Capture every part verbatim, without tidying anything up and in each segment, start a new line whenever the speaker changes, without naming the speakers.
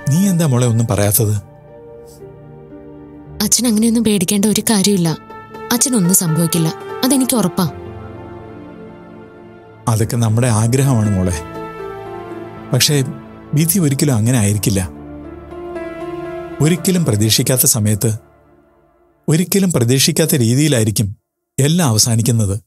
നീ എന്താ മോളെ ഒന്നും പറയാത്തത്?
അച്ഛൻ അങ്ങനെയൊന്നും പേടിക്കേണ്ട ഒരു കാര്യമില്ല. അച്ഛനൊന്നും സംഭവിക്കില്ല, അതെനിക്ക് ഉറപ്പാ.
അതൊക്കെ നമ്മുടെ ആഗ്രഹമാണ് മോളെ. പക്ഷേ വിധി ഒരിക്കലും അങ്ങനെ ആയിരിക്കില്ല. ഒരിക്കലും പ്രതീക്ഷിക്കാത്ത സമയത്ത് ഒരിക്കലും പ്രതീക്ഷിക്കാത്ത രീതിയിലായിരിക്കും എല്ലാം അവസാനിക്കുന്നത്.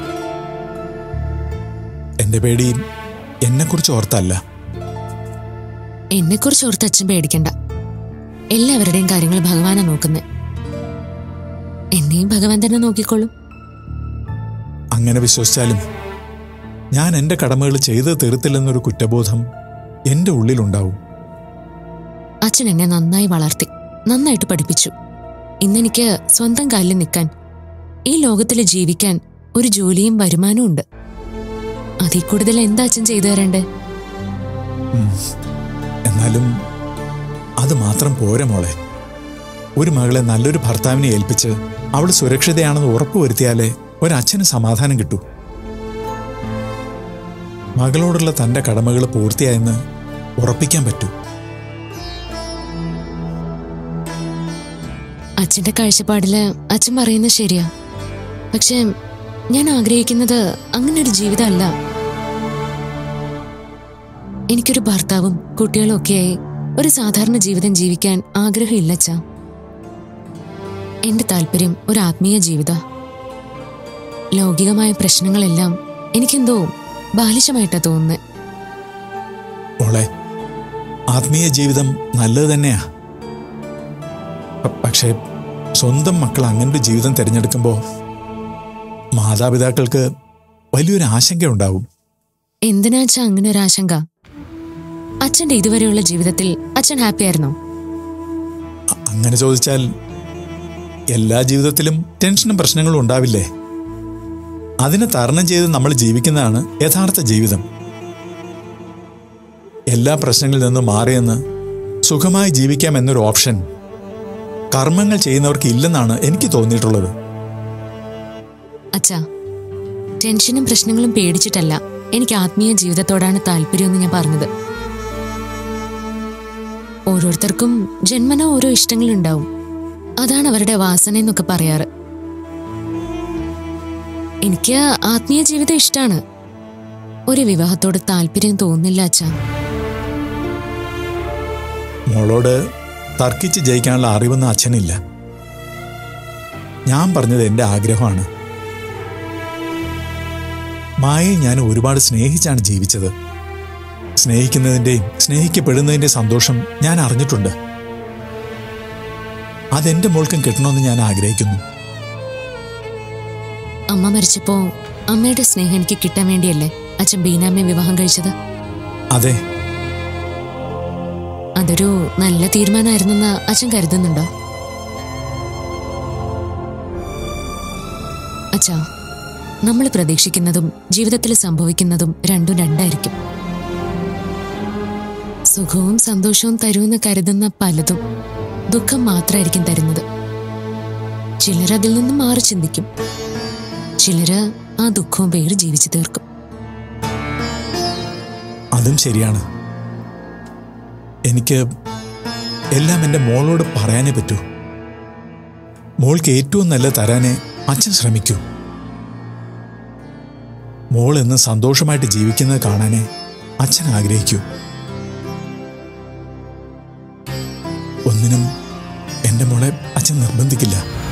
എന്റെ പേടി എന്നെക്കുറിച്ച് ഓർത്തല്ല.
എന്നെക്കുറിച്ച് ഓർത്ത് അച്ഛൻ പേടിക്കണ്ട. എല്ലാവരുടെയും കാര്യങ്ങൾ ഭഗവാനാ നോക്കുന്നത്. എന്നെയും ഭഗവാൻ തന്നെ നോക്കിക്കോളും.
അങ്ങനെ വിശ്വസിച്ചാലും ഞാൻ എന്റെ കടമകൾ ചെയ്ത് തീർത്തില്ലെന്നൊരു കുറ്റബോധം എന്റെ ഉള്ളിലുണ്ടാവും.
അച്ഛൻ എന്നെ നന്നായി വളർത്തി, നന്നായിട്ട് പഠിപ്പിച്ചു. ഇന്നെനിക്ക് സ്വന്തം കാലിൽ നിൽക്കാൻ, ഈ ലോകത്തിൽ ജീവിക്കാൻ ഒരു ജോലിയും വരുമാനവും ഉണ്ട്. അതിൽ കൂടുതൽ എന്താ അച്ഛൻ ചെയ്തു തരണ്ടേ?
എന്നാലും അത് മാത്രം പോരെ മോളെ. ഒരു മകളെ നല്ലൊരു ഭർത്താവിനെ ഏൽപ്പിച്ച് അവൾ സുരക്ഷിതയാണെന്ന് ഉറപ്പുവരുത്തിയാലേ ഒരച്ഛന് സമാധാനം കിട്ടൂ. മകളോടുള്ള തന്റെ കടമകൾ പൂർത്തിയായെന്ന് ഉറപ്പിക്കാൻ പറ്റൂ.
അച്ഛന്റെ കാഴ്ചപ്പാടില് അച്ഛൻ പറയുന്നത് ശരിയാ. പക്ഷെ ഞാൻ ആഗ്രഹിക്കുന്നത് അങ്ങനെ ഒരു ജീവിതമല്ല. എനിക്കൊരു ഭർത്താവും കുട്ടികളും ഒക്കെയായി ഒരു സാധാരണ ജീവിതം ജീവിക്കാൻ ആഗ്രഹമില്ല അച്ഛാ. എന്റെ താല്പര്യം ഒരു ആത്മീയ ജീവിത. ലൗകികമായ പ്രശ്നങ്ങളെല്ലാം എനിക്കെന്തോ ബാലിശമായിട്ടാ തോന്നുന്നത്.
മോളെ, ആത്മീയ ജീവിതം നല്ലത് തന്നെയാ. പക്ഷേ സ്വന്തം മക്കൾ അങ്ങനൊരു ജീവിതം തിരഞ്ഞെടുക്കുമ്പോൾ മാതാപിതാക്കൾക്ക് വലിയൊരു ആശങ്കയുണ്ടാവും.
എന്തിനാച്ചാ അങ്ങനെ ഒരു ആശങ്ക? അച്ഛന്റെ ഇതുവരെയുള്ള ജീവിതത്തിൽ അച്ഛൻ ഹാപ്പി ആയിരുന്നോ?
അങ്ങനെ ചോദിച്ചാൽ എല്ലാ ജീവിതത്തിലും ടെൻഷനും പ്രശ്നങ്ങളും ഉണ്ടാവില്ലേ? അതിനെ തരണം ചെയ്ത് നമ്മൾ ജീവിക്കുന്നതാണ് യഥാർത്ഥ ജീവിതം. എല്ലാ പ്രശ്നങ്ങളിൽ നിന്നും മാറിയെന്ന് സുഖമായി ജീവിക്കാം എന്നൊരു ഓപ്ഷൻ കർമ്മങ്ങൾ ചെയ്യുന്നവർക്ക് ഇല്ലെന്നാണ് എനിക്ക് തോന്നിയിട്ടുള്ളത്.
അച്ഛാ, ടെൻഷനും പ്രശ്നങ്ങളും പേടിച്ചിട്ടല്ല എനിക്ക് ആത്മീയ ജീവിതത്തോടാണ് താല്പര്യമെന്ന് ഞാൻ പറഞ്ഞത്. ഓരോരുത്തർക്കും ജന്മന ഓരോ ഇഷ്ടങ്ങളുണ്ടാവും. അതാണ് അവരുടെ വാസന എന്നൊക്കെ പറയാറ്. എനിക്ക് ആത്മീയ ജീവിതം ഇഷ്ടമാണ്. ഒരു വിവാഹത്തോട് താല്പര്യം തോന്നില്ല അച്ഛാ.
മോളോട് തർക്കിച്ച് ജയിക്കാനുള്ള അറിവൊന്നും അച്ഛനില്ല. ഞാൻ പറഞ്ഞത് എൻ്റെ ആഗ്രഹമാണ്. മായയെ ഞാൻ ഒരുപാട് സ്നേഹിച്ചാണ് ജീവിച്ചത്. സ്നേഹിക്കുന്നതിൻ്റെയും സ്നേഹിക്കപ്പെടുന്നതിൻ്റെയും സന്തോഷം ഞാൻ അറിഞ്ഞിട്ടുണ്ട്. അതെന്റെ മോൾക്കും കിട്ടണമെന്ന് ഞാൻ ആഗ്രഹിക്കുന്നു.
അമ്മ മരിച്ചപ്പോ അമ്മയുടെ സ്നേഹം എനിക്ക് കിട്ടാൻ വേണ്ടിയല്ലേ അച്ഛൻ ബീനാമ്മയെ വിവാഹം കഴിച്ചത്?
അതെ.
അതൊരു നല്ല തീരുമാനമായിരുന്നെന്ന് അച്ഛൻ കരുതുന്നുണ്ടോ? അച്ഛാ, നമ്മൾ പ്രതീക്ഷിക്കുന്നതും ജീവിതത്തിൽ സംഭവിക്കുന്നതും രണ്ടും രണ്ടായിരിക്കും. സുഖവും സന്തോഷവും തരുമെന്ന് കരുതുന്ന പലതും ദുഃഖം മാത്രമായിരിക്കും തരുന്നത്. ചിലരതിൽ നിന്നും മാറി ചിന്തിക്കും, ചിലര് ആ ദുഃഖവും പേര് ജീവിച്ചു തീർക്കും.
അതും ശരിയാണ്. എനിക്ക് എല്ലാം എൻ്റെ മോളോട് പറയാനേ പറ്റൂ. മോൾക്ക് ഏറ്റവും നല്ല തരാനേ അച്ഛൻ ശ്രമിക്കൂ. മോൾ എന്ന് സന്തോഷമായിട്ട് ജീവിക്കുന്നത് കാണാനേ അച്ഛൻ ആഗ്രഹിക്കൂ. ഒന്നിനും എൻ്റെ മോളെ അച്ഛൻ നിർബന്ധിക്കില്ല.